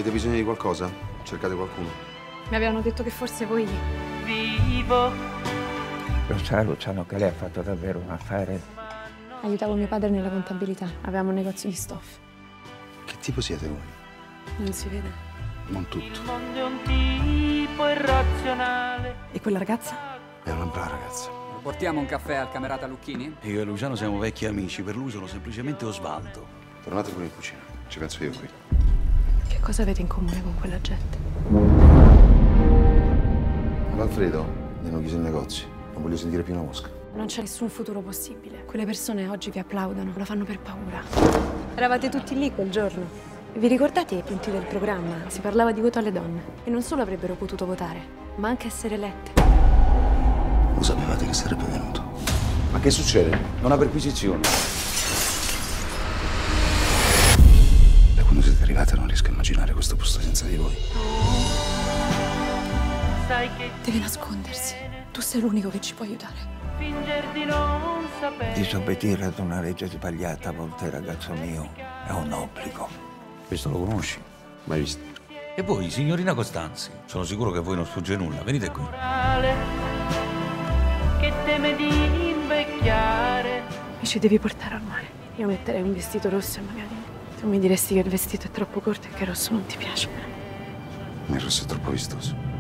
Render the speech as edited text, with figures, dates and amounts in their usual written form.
Avete bisogno di qualcosa? Cercate qualcuno? Mi avevano detto che forse voi... Vivo. Lo sa, Luciano, che lei ha fatto davvero un affare? Aiutavo mio padre nella contabilità. Avevamo un negozio di stoffe. Che tipo siete voi? Non si vede. Non tutto. Il mondo è un tipo irrazionale. E quella ragazza? È una brava ragazza. Portiamo un caffè al Camerata Lucchini? Io e Luciano siamo vecchi amici, per lui sono semplicemente Osvaldo. Tornate pure in cucina, ci penso io qui. Che cosa avete in comune con quella gente? Ad Alfredo gli hanno chiuso il negozio. Non voglio sentire più una mosca. Non c'è nessun futuro possibile. Quelle persone oggi vi applaudono, lo fanno per paura. Eravate tutti lì quel giorno. Vi ricordate i punti del programma? Si parlava di voto alle donne. E non solo avrebbero potuto votare, ma anche essere elette. Lo sapevate che sarebbe venuto? Ma che succede? È una perquisizione. Da quando siete arrivati non riesco a immaginare questo posto senza di voi. Sai che Deve nascondersi. Tu sei l'unico che ci può aiutare. finger di non sapere. Disobbedire ad una legge sbagliata a volte, ragazzo mio, è un obbligo. Questo lo conosci? Mai visto? E voi, signorina Costanzi? Sono sicuro che a voi non sfugge nulla. Venite qui. Che teme di invecchiare. Mi ci devi portare al mare. Io metterei un vestito rosso e magari tu mi diresti che il vestito è troppo corto e che il rosso non ti piace. Il rosso è troppo vistoso.